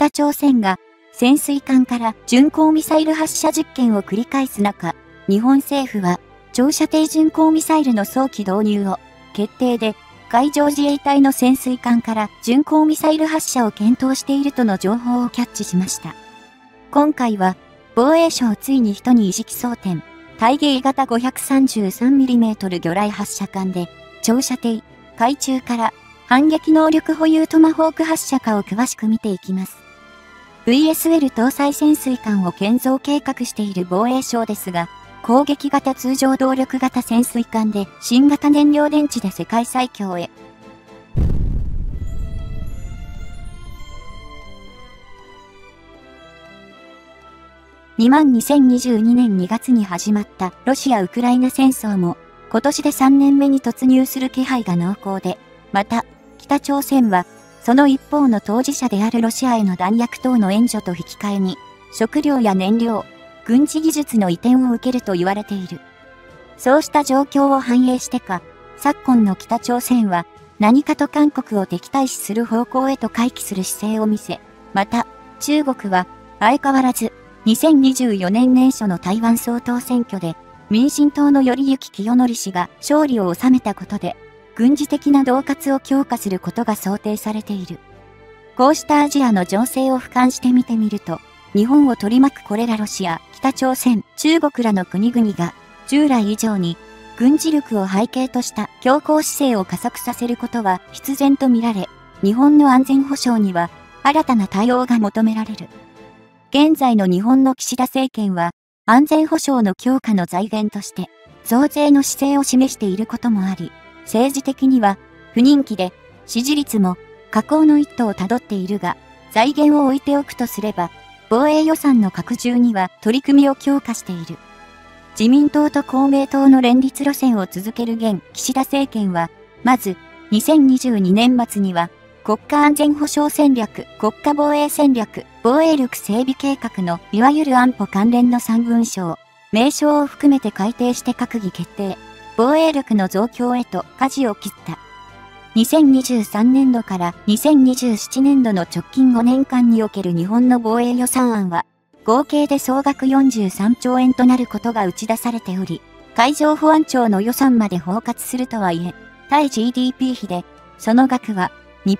北朝鮮が潜水艦から巡航ミサイル発射実験を繰り返す中、日本政府は長射程巡航ミサイルの早期導入を決定で、海上自衛隊の潜水艦から巡航ミサイル発射を検討しているとの情報をキャッチしました。今回は、防衛省ついに一二式装填、対迎型 533mm 魚雷発射管で、長射程、海中から反撃能力保有トマホーク発射かを詳しく見ていきます。VSL 搭載潜水艦を建造計画している防衛省ですが、攻撃型通常動力型潜水艦で新型燃料電池で世界最強へ。2022年2月に始まったロシア・ウクライナ戦争も今年で3年目に突入する気配が濃厚で、また北朝鮮はその一方の当事者であるロシアへの弾薬等の援助と引き換えに食料や燃料、軍事技術の移転を受けると言われている。そうした状況を反映してか、昨今の北朝鮮は何かと韓国を敵対視する方向へと回帰する姿勢を見せ、また中国は相変わらず2024年年初の台湾総統選挙で民進党の頼幸清則氏が勝利を収めたことで軍事的な恫喝を強化することが想定されている。こうしたアジアの情勢を俯瞰して見てみると、日本を取り巻くこれらロシア、北朝鮮、中国らの国々が従来以上に軍事力を背景とした強硬姿勢を加速させることは必然と見られ、日本の安全保障には新たな対応が求められる。現在の日本の岸田政権は安全保障の強化の財源として増税の姿勢を示していることもあり、政治的には不人気で支持率も下降の一途をたどっているが、財源を置いておくとすれば、防衛予算の拡充には取り組みを強化している。自民党と公明党の連立路線を続ける現岸田政権は、まず2022年末には国家安全保障戦略、国家防衛戦略、防衛力整備計画のいわゆる安保関連の3文書を名称を含めて改定して閣議決定、防衛力の増強へと舵を切った。2023年度から2027年度の直近5年間における日本の防衛予算案は、合計で総額43兆円となることが打ち出されており、海上保安庁の予算まで包括するとはいえ、対 GDP 比で、その額は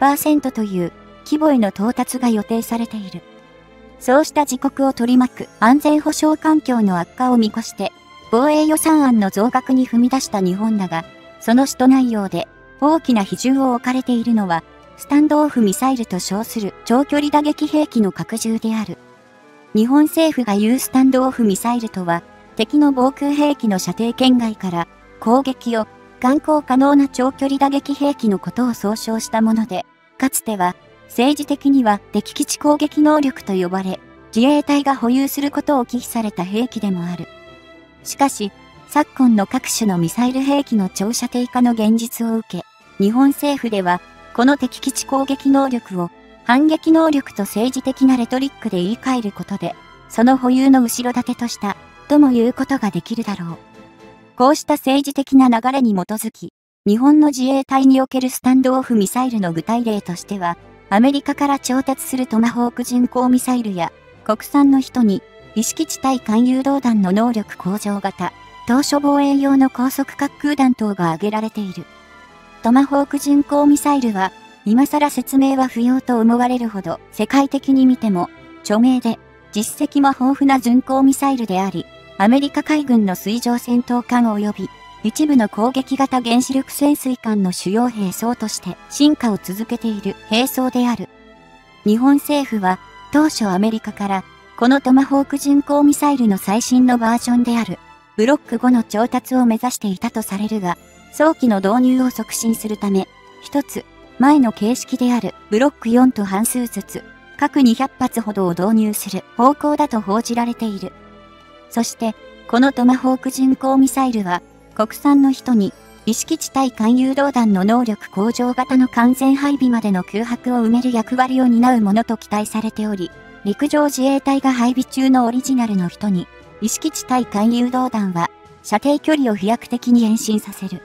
2% という規模への到達が予定されている。そうした自国を取り巻く安全保障環境の悪化を見越して、防衛予算案の増額に踏み出した日本だが、その使途内容で、大きな比重を置かれているのは、スタンドオフミサイルと称する長距離打撃兵器の拡充である。日本政府が言うスタンドオフミサイルとは、敵の防空兵器の射程圏外から攻撃を敢行可能な長距離打撃兵器のことを総称したもので、かつては政治的には敵基地攻撃能力と呼ばれ、自衛隊が保有することを忌避された兵器でもある。しかし、昨今の各種のミサイル兵器の長射程化の現実を受け、日本政府では、この敵基地攻撃能力を反撃能力と政治的なレトリックで言い換えることで、その保有の後ろ盾とした、とも言うことができるだろう。こうした政治的な流れに基づき、日本の自衛隊におけるスタンドオフミサイルの具体例としては、アメリカから調達するトマホーク巡航ミサイルや、国産の人に、意識地対艦誘導弾の能力向上型、当初防衛用の高速滑空弾等が挙げられている。トマホーク巡航ミサイルは、今更説明は不要と思われるほど世界的に見ても著名で実績も豊富な巡航ミサイルであり、アメリカ海軍の水上戦闘艦及び一部の攻撃型原子力潜水艦の主要兵装として進化を続けている兵装である。日本政府は当初アメリカからこのトマホーク巡航ミサイルの最新のバージョンであるブロック5の調達を目指していたとされるが、早期の導入を促進するため、一つ前の形式であるブロック4と半数ずつ各200発ほどを導入する方向だと報じられている。そして、このトマホーク巡航ミサイルは、国産の人に意識地対艦誘導弾の能力向上型の完全配備までの空白を埋める役割を担うものと期待されており、陸上自衛隊が配備中のオリジナルの人に意識地対艦誘導弾は射程距離を飛躍的に延伸させる。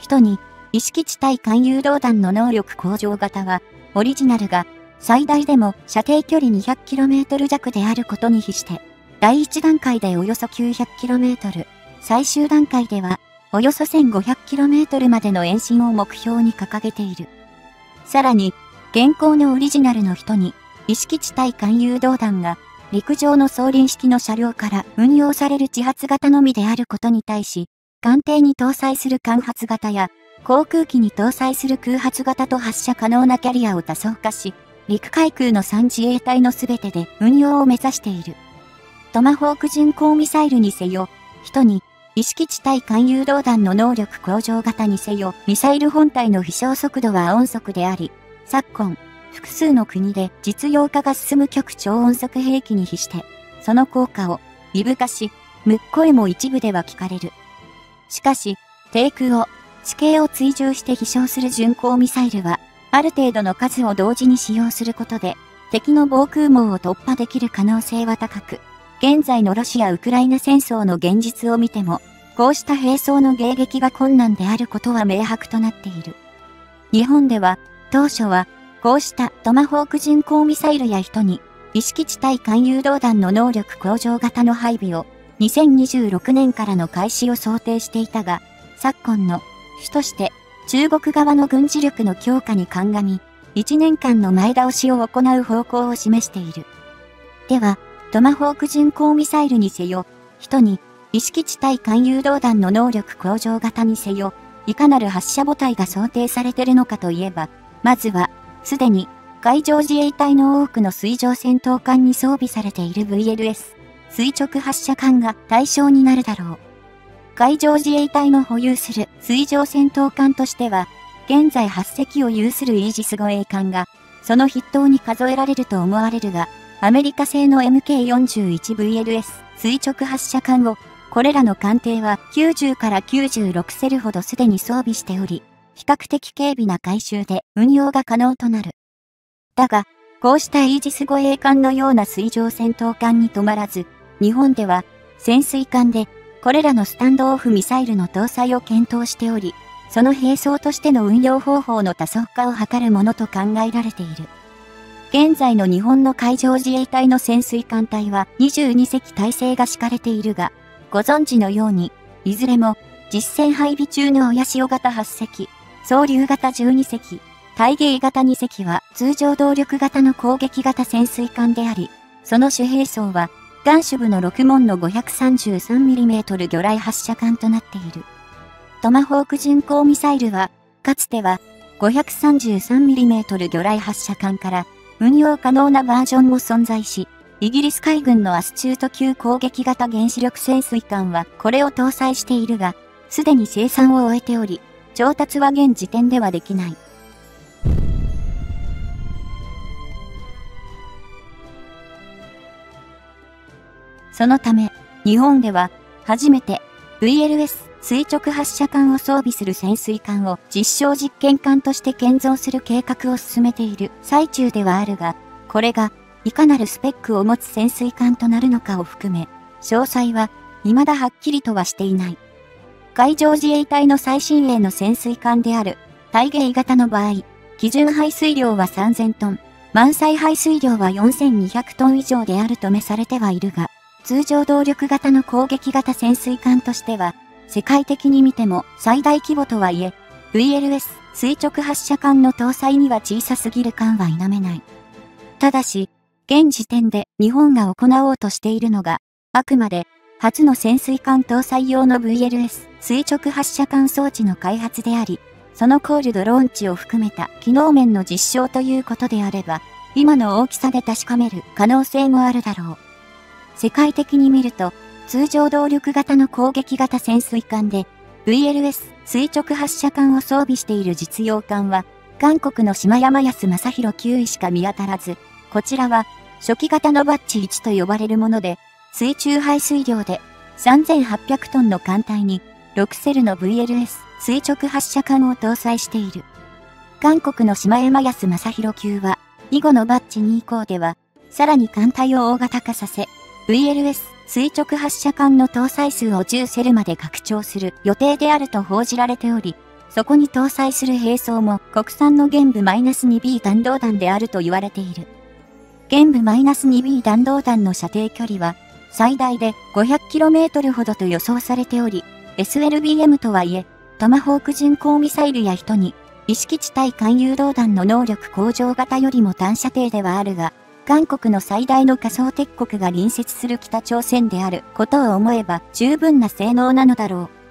人に、意識地対艦誘導弾の能力向上型は、オリジナルが最大でも射程距離 200km 弱であることに比して、第1段階でおよそ 900km、最終段階ではおよそ 1500km までの延伸を目標に掲げている。さらに、現行のオリジナルの人に、意識地対艦誘導弾が陸上の装輪式の車両から運用される自発型のみであることに対し、艦艇に搭載する艦発型や、航空機に搭載する空発型と発射可能なキャリアを多層化し、陸海空の3自衛隊のすべてで運用を目指している。トマホーク巡航ミサイルにせよ、人に、意識地対艦誘導弾の能力向上型にせよ、ミサイル本体の飛翔速度は音速であり、昨今、複数の国で実用化が進む極超音速兵器に比して、その効果を微々化し、むっ声も一部では聞かれる。しかし、低空を、地形を追従して飛翔する巡航ミサイルは、ある程度の数を同時に使用することで、敵の防空網を突破できる可能性は高く、現在のロシア・ウクライナ戦争の現実を見ても、こうした兵装の迎撃が困難であることは明白となっている。日本では、当初は、こうしたトマホーク巡航ミサイルや人に、意識地対艦誘導弾の能力向上型の配備を、2026年からの開始を想定していたが、昨今の主として、中国側の軍事力の強化に鑑み、1年間の前倒しを行う方向を示している。では、トマホーク巡航ミサイルにせよ、人に、意識地対艦誘導弾の能力向上型にせよ、いかなる発射母体が想定されているのかといえば、まずは、すでに、海上自衛隊の多くの水上戦闘艦に装備されている VLS、垂直発射艦が対象になるだろう。海上自衛隊の保有する水上戦闘艦としては、現在8隻を有するイージス護衛艦が、その筆頭に数えられると思われるが、アメリカ製の MK41VLS 垂直発射艦を、これらの艦艇は90から96セルほどすでに装備しており、比較的軽微な改修で運用が可能となる。だが、こうしたイージス護衛艦のような水上戦闘艦に止まらず、日本では潜水艦でこれらのスタンドオフミサイルの搭載を検討しており、その兵装としての運用方法の多層化を図るものと考えられている。現在の日本の海上自衛隊の潜水艦隊は22隻体制が敷かれているが、ご存知のように、いずれも実戦配備中の親潮型8隻、総流型12隻、対迎型2隻は通常動力型の攻撃型潜水艦であり、その主兵装は、岸主部の6門の 533mm 魚雷発射艦となっている。トマホーク巡航ミサイルは、かつては 533mm 魚雷発射艦から運用可能なバージョンも存在し、イギリス海軍のアスチュート級攻撃型原子力潜水艦はこれを搭載しているが、すでに生産を終えており、調達は現時点ではできない。そのため、日本では、初めて、VLS 垂直発射艦を装備する潜水艦を実証実験艦として建造する計画を進めている最中ではあるが、これが、いかなるスペックを持つ潜水艦となるのかを含め、詳細は、未だはっきりとはしていない。海上自衛隊の最新鋭の潜水艦である、対迎型の場合、基準排水量は3000トン、満載排水量は4200トン以上であるとめされてはいるが、通常動力型の攻撃型潜水艦としては、世界的に見ても最大規模とはいえ、VLS 垂直発射艦の搭載には小さすぎる艦は否めない。ただし、現時点で日本が行おうとしているのが、あくまで初の潜水艦搭載用の VLS 垂直発射艦装置の開発であり、そのコールドローンチを含めた機能面の実証ということであれば、今の大きさで確かめる可能性もあるだろう。世界的に見ると、通常動力型の攻撃型潜水艦で、VLS 垂直発射艦を装備している実用艦は、韓国の島山安正弘9尉しか見当たらず、こちらは、初期型のバッチ1と呼ばれるもので、水中排水量で3800トンの艦隊に、6セルの VLS 垂直発射艦を搭載している。韓国の島山安正弘級は、以後のバッチ2以降では、さらに艦隊を大型化させ、VLS 垂直発射艦の搭載数を10セルまで拡張する予定であると報じられており、 そこに搭載する兵装も国産の玄武 -2B 弾道弾であると言われている。玄武 -2B 弾道弾の射程距離は最大で 500km ほどと予想されており、SLBM とはいえ、トマホーク巡航ミサイルや人に意識地対艦誘導弾の能力向上型よりも短射程ではあるが、韓国の最大の仮想敵国が隣接する北朝鮮であることを思えば十分な性能なのだろう。